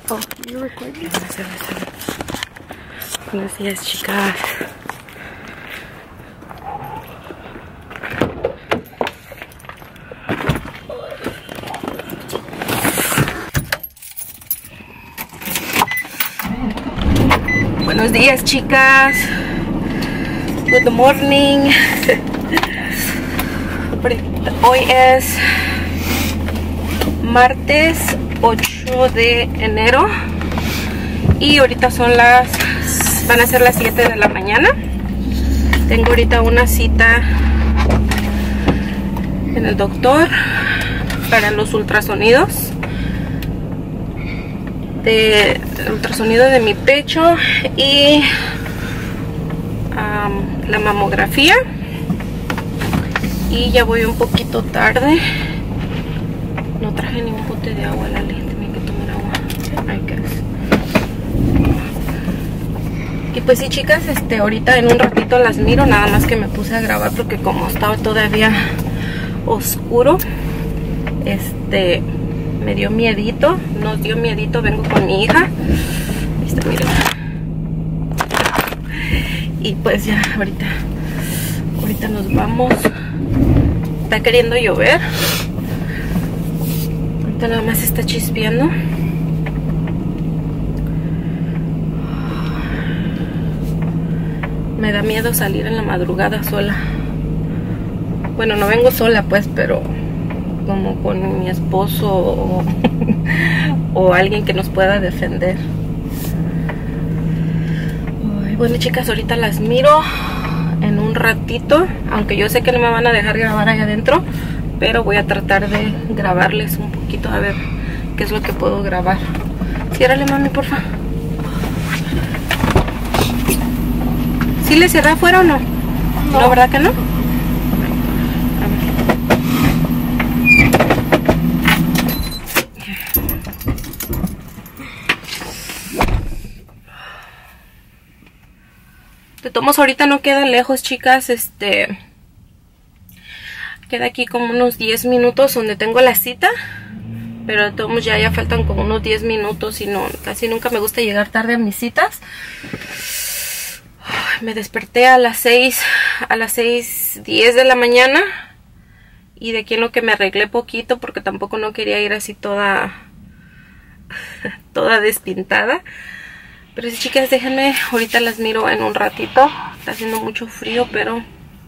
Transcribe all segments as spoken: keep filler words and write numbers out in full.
Oh, you're recording. Buenos días, chicas. Buenos días, chicas. Good morning. Hoy es martes ocho de enero y ahorita son las van a ser las siete de la mañana. Tengo ahorita una cita en el doctor para los ultrasonidos de ultrasonido de mi pecho y um, la mamografía. Y ya voy un poquito tarde. No traje ni un bote de agua, la ley. Tenía que tomar agua. I guess. Y pues sí, chicas, este, ahorita en un ratito las miro. Nada más que me puse a grabar porque como estaba todavía oscuro, este, me dio miedito. Nos dio miedito. Vengo con mi hija. Ahí está, miren. Y pues ya, ahorita, ahorita nos vamos. Está queriendo llover. Ahorita nada más está chispeando. Me da miedo salir en la madrugada sola. Bueno, no vengo sola pues, pero como con mi esposo o, o alguien que nos pueda defender. Ay, bueno, chicas, ahorita las miro en un ratito, aunque yo sé que no me van a dejar grabar allá adentro, pero voy a tratar de grabarles un poquito a ver qué es lo que puedo grabar. Ciérrale, mami, porfa. ¿Sí le cerré afuera o no? No, ¿no, verdad que no? De todos ahorita no queda lejos, chicas. Este queda aquí como unos diez minutos donde tengo la cita, pero de todos ya, ya faltan como unos diez minutos y no, casi nunca me gusta llegar tarde a mis citas. Me desperté a las seis, a las seis diez de la mañana y de aquí en lo que me arreglé poquito porque tampoco no quería ir así toda toda despintada. Pero sí, chicas, déjenme, ahorita las miro en un ratito. Está haciendo mucho frío, pero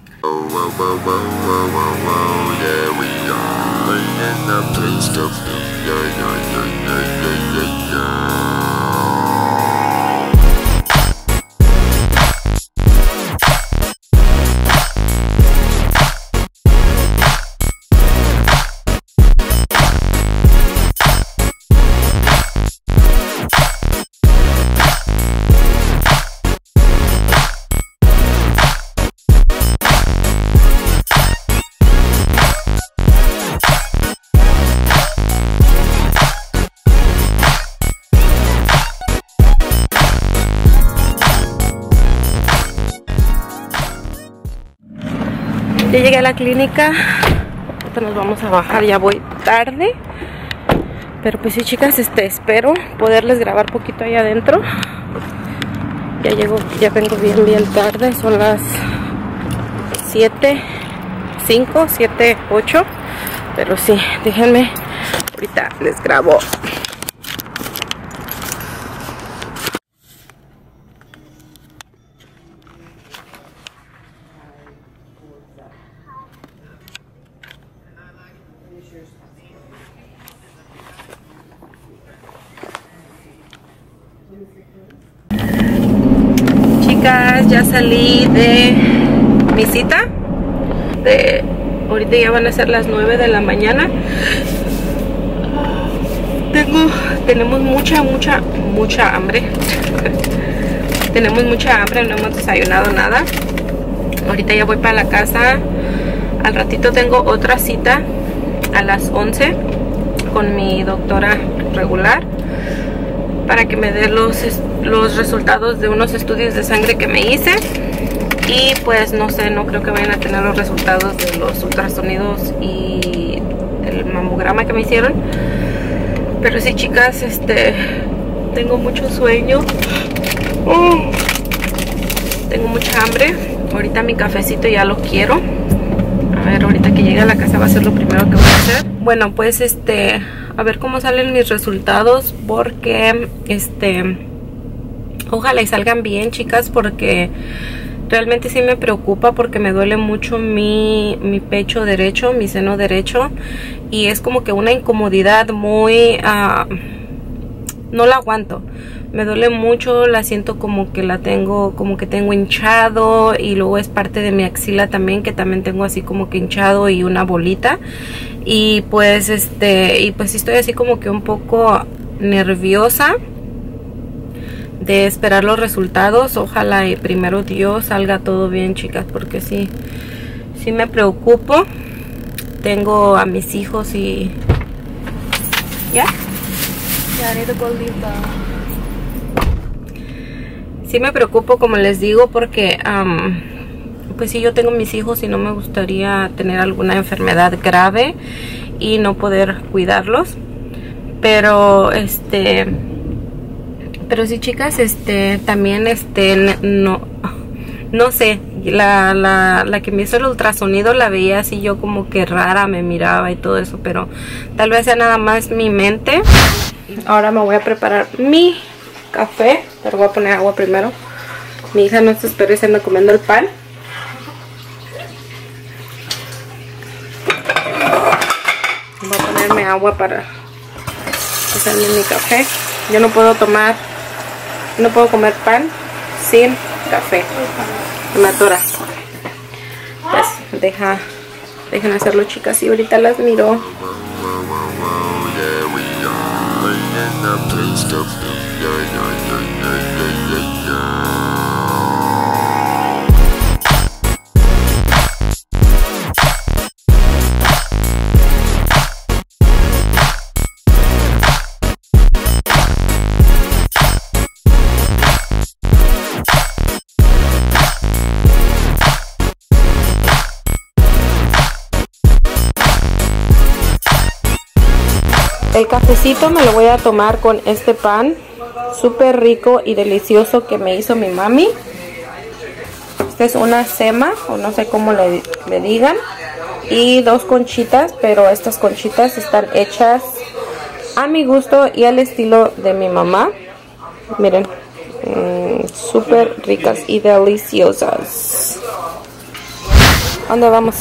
ya llegué a la clínica. Ahorita nos vamos a bajar, ya voy tarde. Pero pues sí, chicas, este, espero poderles grabar poquito ahí adentro. Ya llego, ya vengo bien, bien tarde. Son las siete, cinco, siete, ocho. Pero sí, déjenme, ahorita les grabo. Chicas, ya salí de mi cita. De, ahorita ya van a ser las nueve de la mañana. Tengo, tenemos mucha, mucha, mucha hambre. Tenemos mucha hambre, no hemos desayunado nada. Ahorita ya voy para la casa. Al ratito tengo otra cita a las once con mi doctora regular para que me dé los, los resultados de unos estudios de sangre que me hice. Y pues no sé, no creo que vayan a tener los resultados de los ultrasonidos y el mamograma que me hicieron. Pero sí, chicas, este Tengo mucho sueño. Uh, tengo mucha hambre. Ahorita mi cafecito ya lo quiero. A ver, ahorita que llegue a la casa va a ser lo primero que voy a hacer. Bueno, pues este, a ver cómo salen mis resultados, porque este, ojalá y salgan bien, chicas, porque realmente sí me preocupa, porque me duele mucho mi, mi pecho derecho, mi seno derecho, y es como que una incomodidad muy, uh, no la aguanto. Me duele mucho, la siento como que la tengo, como que tengo hinchado, y luego es parte de mi axila también, que también tengo así como que hinchado y una bolita. Y pues este, y pues estoy así como que un poco nerviosa de esperar los resultados. Ojalá y primero Dios salga todo bien, chicas, porque sí, sí me preocupo. Tengo a mis hijos y ya. Yeah? Sí me preocupo, como les digo, porque um, pues sí, yo tengo mis hijos y no me gustaría tener alguna enfermedad grave y no poder cuidarlos. Pero este, pero sí, chicas, este, también este, no, no sé, la, la, la que me hizo el ultrasonido la veía así yo como que rara, me miraba y todo eso, pero tal vez sea nada más mi mente. Ahora me voy a preparar mi café, pero voy a poner agua primero. Mi hija no se espera y se anda comiendo el pan. Voy a ponerme agua para hacerme mi café. Yo no puedo tomar, no puedo comer pan sin café. Me atora. Pues deja, dejen hacerlo, chicas, y ahorita las miro. El cafecito me lo voy a tomar con este pan súper rico y delicioso que me hizo mi mami. Esta es una sema, o no sé cómo le, le digan, y dos conchitas, pero estas conchitas están hechas a mi gusto y al estilo de mi mamá. Miren, mmm, súper ricas y deliciosas. ¿A dónde vamos?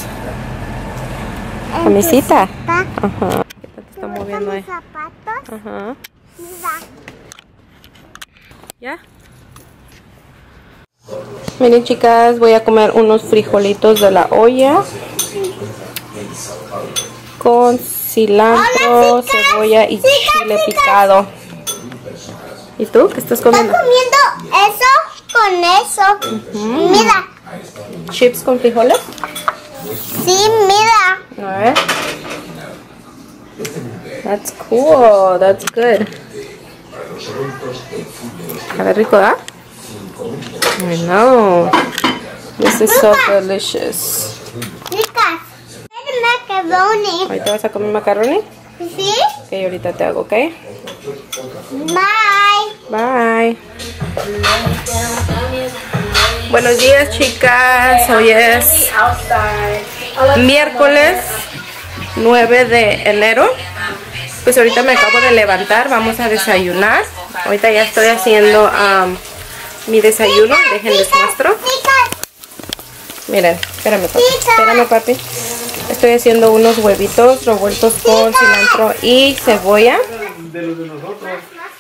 A mi cita. Ajá. Está moviendo ahí. Ajá. ¿Ya? Miren, chicas, voy a comer unos frijolitos de la olla con cilantro, cebolla y chile picado. ¿Y tú? ¿Qué estás comiendo? Estoy comiendo eso con eso. Uh-huh. Mira. ¿Chips con frijoles? Sí, mira. A ver. That's cool. That's good. A ver, rico, ¿ah? I know. This is so delicious. Chicas, macaroni. ¿Ahorita vas a comer macaroni? Sí. Ok, ahorita te hago, ¿ok? Bye. Bye. Buenos días, chicas. Hoy es miércoles nueve de enero. Pues ahorita me acabo de levantar. Vamos a desayunar. Ahorita ya estoy haciendo um, mi desayuno. Déjenles muestro. Miren, espérame, papi. Espérame, papi. Estoy haciendo unos huevitos revueltos con cilantro y cebolla. De los de nosotros.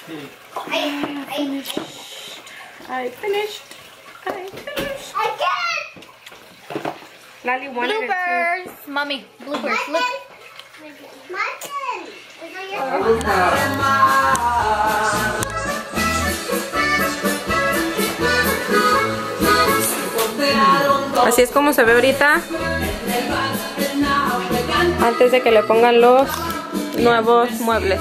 I finished. I finished. Lali wanted it too. Bloopers! Mommy, bloopers, look. Así es como se ve ahorita, antes de que le pongan los nuevos muebles.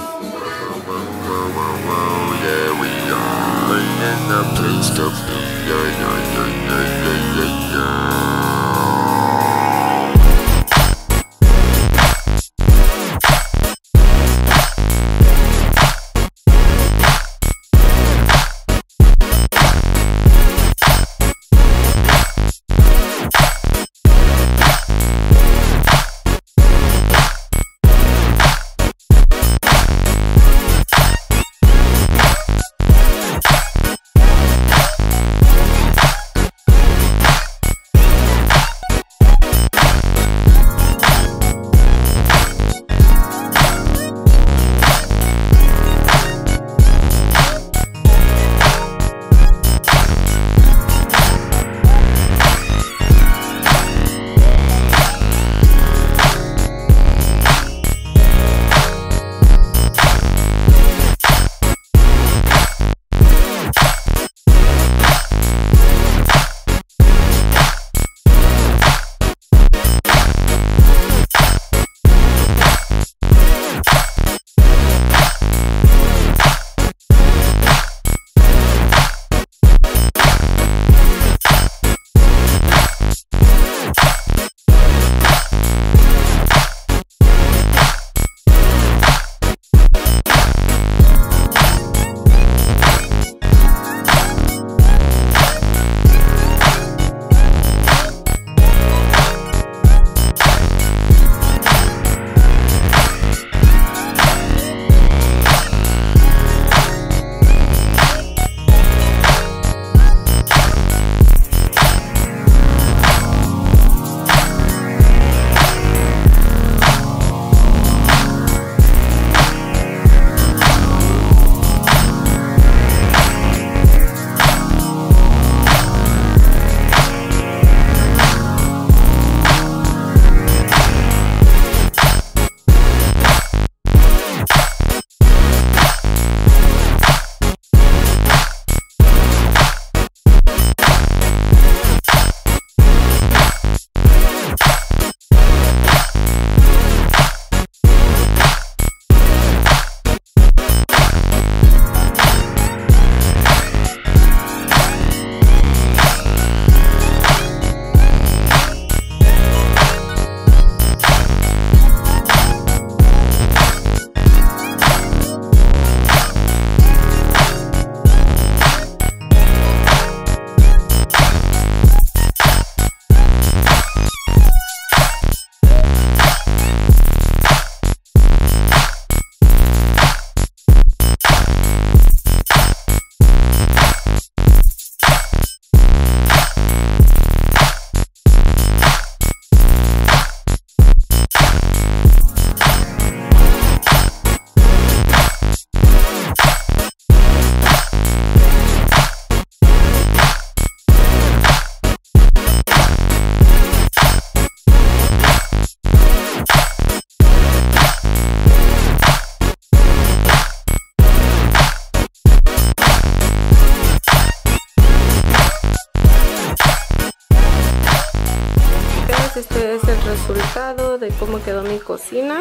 cómo quedó mi cocina.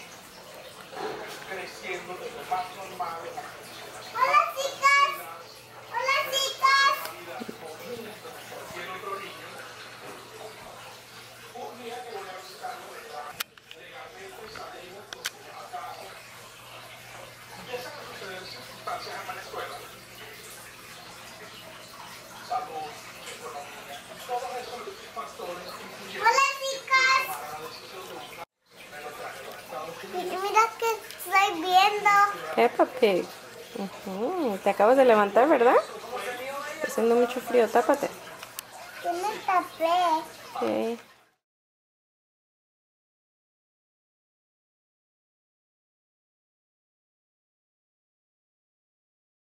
Hola, chicas. Hola, chicas. Hola, chicas. Y mira que estoy viendo. Peppa Pig. Ujú, te acabas de levantar, ¿verdad? Está haciendo mucho frío, tápate. Yo me tapé. Ok.